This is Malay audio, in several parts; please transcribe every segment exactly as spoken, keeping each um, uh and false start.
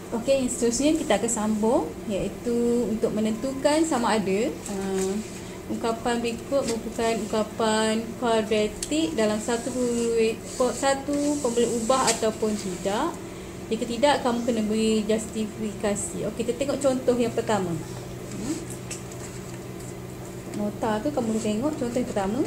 Okey, yang seterusnya kita akan sambung, iaitu untuk menentukan sama ada uh, ungkapan berikut merupakan ungkapan kuadratik dalam satu satu pemboleh ubah ataupun tidak. Jika tidak, kamu kena beri justifikasi. Okey, kita tengok contoh yang pertama. Hmm. Nota tu kamu boleh tengok contoh yang pertama.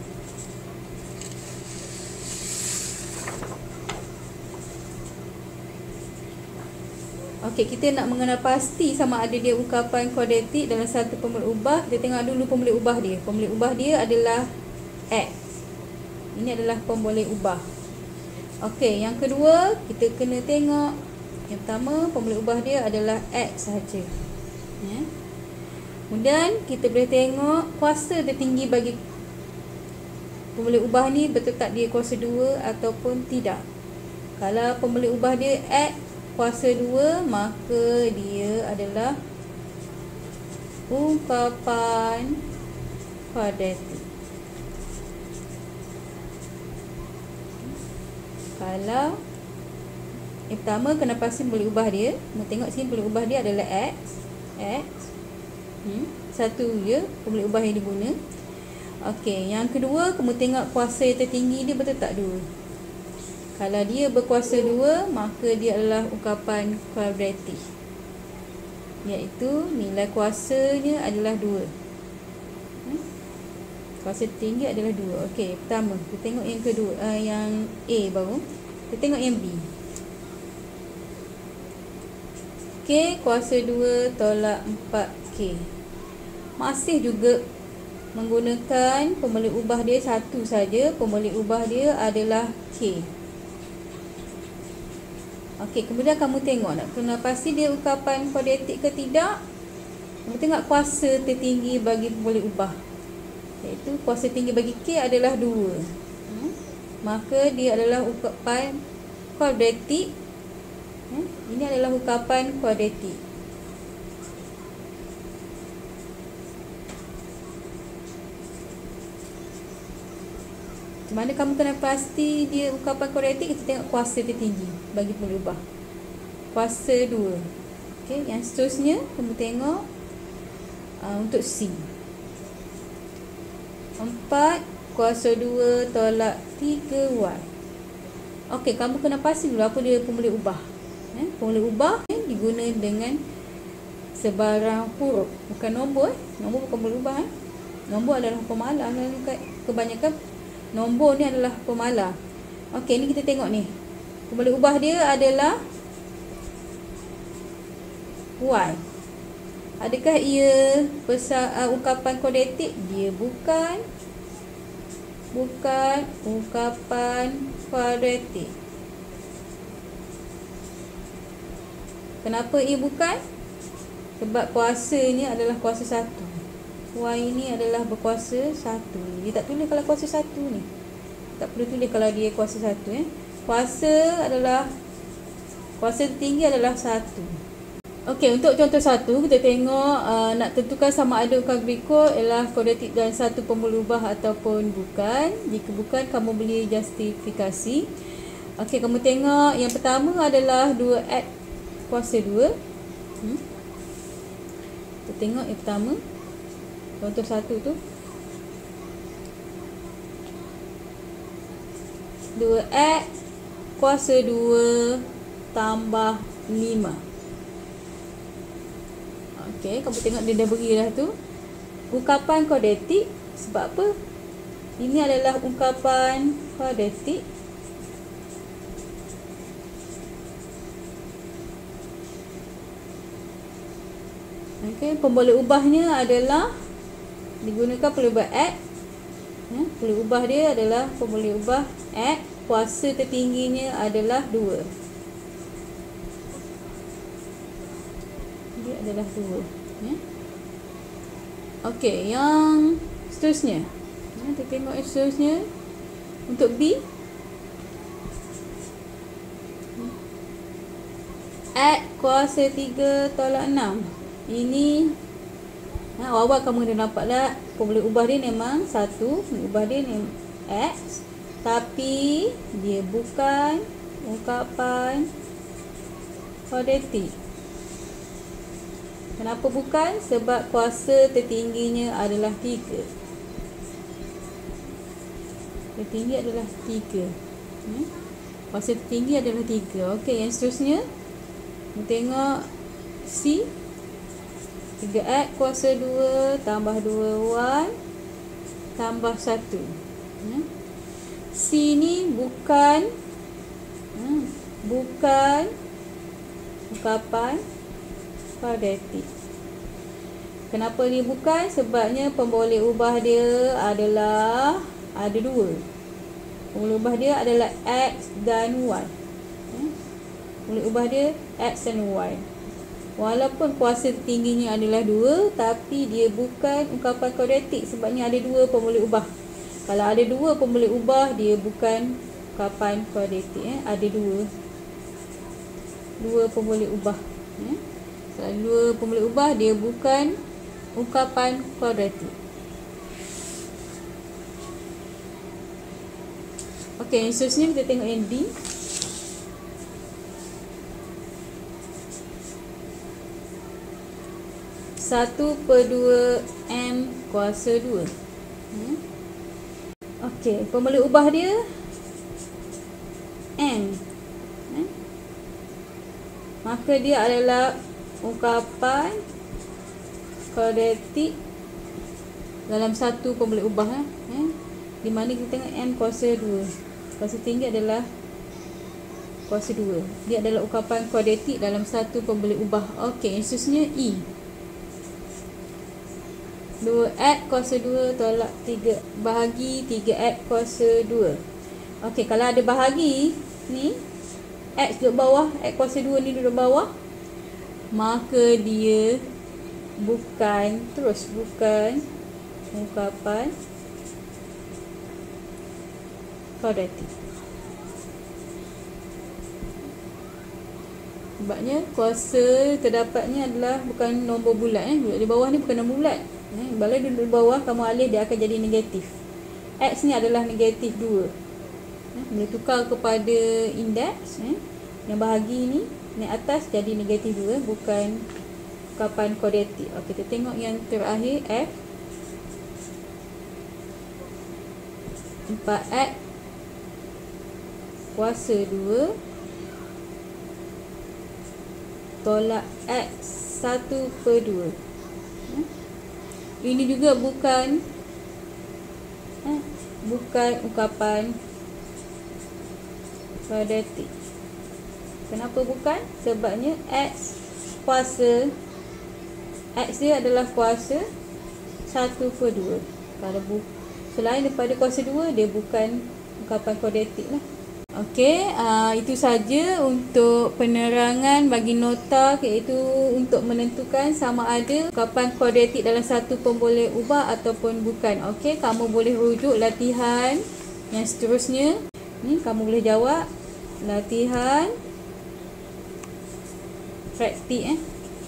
Okey, kita nak mengenal pasti sama ada dia ungkapan kuadratik dalam satu pemboleh ubah. Kita tengok dulu pemboleh ubah dia. Pemboleh ubah dia adalah X. Ini adalah pemboleh ubah. Okey, yang kedua kita kena tengok. Yang pertama, pemboleh ubah dia adalah X sahaja. Ya. Kemudian kita boleh tengok kuasa tertinggi bagi pemboleh ubah ni betul tak dia kuasa dua ataupun tidak. Kalau pemboleh ubah dia X kuasa dua, maka dia adalah ungkapan kuadratik. Kalau yang pertama, kena pasti boleh ubah dia. Kita tengok sini boleh ubah dia adalah X. X. Hmm, satu je boleh ubah yang diguna. Okey, yang kedua, kamu tengok kuasa yang tertinggi dia betul tak dua. Kalau dia berkuasa dua, maka dia adalah ungkapan kuadratik, iaitu nilai kuasanya adalah dua. Hmm? Kuasa tinggi adalah dua. Okey, pertama kita tengok yang kedua, uh, yang A baru. Kita tengok yang B. K kuasa dua tolak empat K. Masih juga menggunakan pemboleh ubah dia satu saja. Pemboleh ubah dia adalah K. Okey, kemudian kamu tengok nak kena pasti dia ungkapan kuadratik ke tidak. Kamu tengok kuasa tertinggi bagi pemboleh ubah, iaitu kuasa tinggi bagi K adalah dua. Hmm? Maka dia adalah ungkapan kuadratik. Hmm? Ini adalah ungkapan kuadratik. Mana kamu kena pasti dia ungkapan kuadratik, kita tengok kuasa tertinggi bagi pemboleh ubah. Kuasa dua. Okey, yang seterusnya kamu tengok uh, untuk C. empat kuasa dua tolak tiga Y. Okey, kamu kena pasti dulu apa dia pemboleh ubah. Eh, pemboleh ubah eh, diguna dengan sebarang huruf, bukan nombor. Eh. Nombor bukan pemboleh ubah. Eh. Nombor adalah pemalar. Kebanyakan nombor ni adalah pemalar. Okey, ni kita tengok ni. Pemboleh ubah dia adalah Y. Adakah ia besar, uh, ungkapan kuadratik? Dia bukan. Bukan ungkapan kuadratik. Kenapa ia bukan? Sebab kuasanya adalah kuasa satu. Y ini adalah berkuasa satu. Dia tak tulis kalau kuasa satu ni. Tak perlu tulis kalau dia kuasa satu. Eh. Kuasa adalah, kuasa tinggi adalah satu. Okey, untuk contoh satu, kita tengok uh, nak tentukan sama ada ungkapan berikut ialah kuadratik dalam satu pemboleh ubah ataupun bukan. Jika bukan, kamu boleh justifikasi. Okey, kamu tengok yang pertama adalah dua X kuasa dua. Hmm. Kita tengok yang pertama. Contoh satu tu dua X kuasa dua tambah lima. Okey, kamu tengok dia dah beri dah tu ungkapan kuadratik. Sebab apa? Ini adalah ungkapan kuadratik. Okey, pemboleh ubahnya adalah digunakan pemboleh ubah X. Ya, pemboleh ubah dia adalah pemboleh ubah X. Kuasa tertingginya adalah dua. Dia adalah dua. Ya. Okey, yang seterusnya. Ya, kita tengok yang seterusnya. Untuk B. X kuasa tiga tolak enam. Ini ha, awal kamu dah nampak lah pemboleh ubah dia memang satu, pemboleh ubah dia ni X, tapi dia bukan ungkapan kuadratik. Kenapa bukan? Sebab kuasa tertingginya adalah tiga. Tertinggi adalah tiga. Hmm? Kuasa tertinggi adalah tiga. Okey, yang seterusnya kita tengok C. tiga X kuasa dua tambah dua Y tambah satu. Hmm? C ni bukan hmm, bukan ungkapan kuadratik. Kenapa dia bukan? Sebabnya pemboleh ubah dia adalah ada dua. Pemboleh ubah dia adalah X dan Y. Hmm? Pemboleh ubah dia X dan Y. Walaupun kuasa tingginya adalah dua, tapi dia bukan ungkapan kuadratik sebabnya ada dua pemboleh ubah. Kalau ada dua pemboleh ubah, dia bukan ungkapan kuadratik. Eh? Ada dua. Dua pemboleh ubah. Eh? Kalau dua pemboleh ubah, dia bukan ungkapan kuadratik. Okey, yang seterusnya kita tengok yang D. satu per dua M kuasa dua. Hmm? Okey, pemboleh ubah dia M. Hmm? Maka dia adalah ungkapan kuadratik dalam satu pemboleh ubah. Eh? Di mana kita tengok M kuasa dua. Kuasa tinggi adalah kuasa dua. Dia adalah ungkapan kuadratik dalam satu pemboleh ubah. Okey, yang seterusnya E. dua X kuasa dua tolak tiga bahagi tiga X kuasa dua. Okey, kalau ada bahagi ni, X duduk bawah, X kuasa dua ni duduk bawah, maka dia bukan, terus bukan ungkapan kuadratik. Sebabnya kuasa terdapatnya adalah bukan nombor bulat. Eh. Duduk di bawah ni bukan nombor bulat. Eh. Bila duduk di bawah, kamu alih, dia akan jadi negatif. X ni adalah negatif dua. Eh. Bila tukar kepada indeks, eh, yang bahagi ni naik atas jadi negatif dua, bukan ungkapan kuadratik. Okey, kita tengok yang terakhir F. empat X kuasa dua tolak X satu per dua. Hmm? Ini juga bukan eh, bukan ungkapan kuadratik. Kenapa bukan? Sebabnya X kuasa X dia adalah kuasa satu per dua. Kalau bu, selain daripada kuasa dua, dia bukan ungkapan kuadratik lah. Okey, uh, itu saja untuk penerangan bagi nota, iaitu untuk menentukan sama ada ungkapan kuadratik dalam satu pemboleh ubah ataupun bukan. Okey, kamu boleh rujuk latihan yang seterusnya. Ni kamu boleh jawab latihan praktik eh.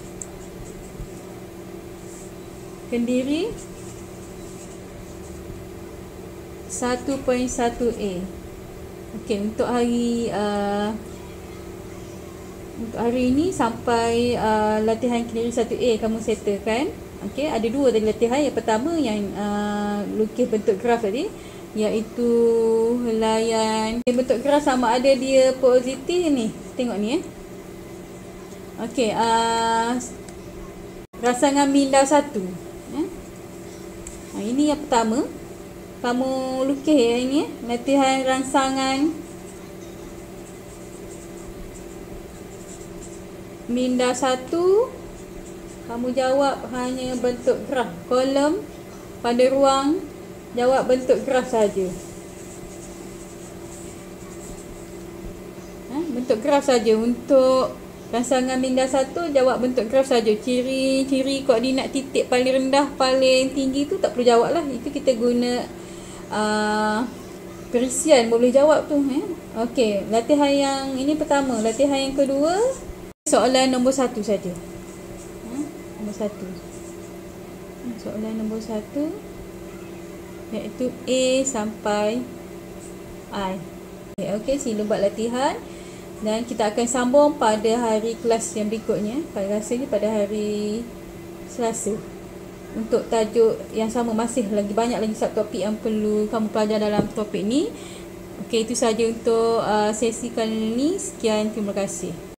Kendiri satu titik satu A. Okey, untuk hari uh, untuk hari ini sampai uh, latihan Kendiri satu A kamu settlekan. Okey, ada dua tadi latihan. Yang pertama yang uh, lukis bentuk graf tadi, iaitu layan bentuk graf sama ada dia positif ni. Tengok ni eh. Okey, uh, rasangan minda satu. Eh? Nah, ini yang pertama. Kamu lukis yang ini, latihan rangsangan minda satu. Kamu jawab hanya bentuk graf. Kolom pada ruang jawab bentuk graf saja. Ha, bentuk graf saja. Untuk rangsangan minda satu, jawab bentuk graf saja. Ciri-ciri koordinat titik paling rendah, paling tinggi tu tak perlu jawab lah. Itu kita guna Uh, perisian boleh jawab tu eh? Okey, latihan yang ini pertama. Latihan yang kedua, soalan nombor satu saja. hmm? Nombor satu, soalan nombor satu, iaitu A sampai I. Okey, okay, sila buat latihan. Dan kita akan sambung pada hari kelas yang berikutnya, pada rasanya pada hari Selasa, untuk tajuk yang sama. Masih lagi banyak lagi subtopik yang perlu kamu pelajari dalam topik ni. Okey, itu saja untuk uh, sesi kali ini. Sekian, terima kasih.